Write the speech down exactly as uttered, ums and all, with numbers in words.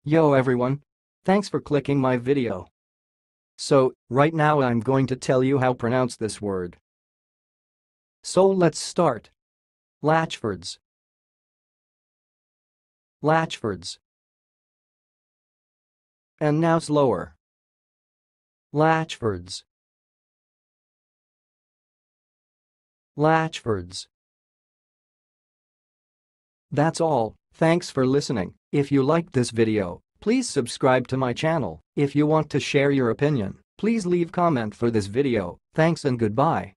Yo everyone! Thanks for clicking my video. So, right now I'm going to tell you how to pronounce this word. So let's start. Latchford'S. Latchford'S. And now slower. Latchford'S. Latchford'S. That's all, thanks for listening. If you liked this video, please subscribe to my channel. If you want to share your opinion, please leave comment for this video. Thanks and goodbye.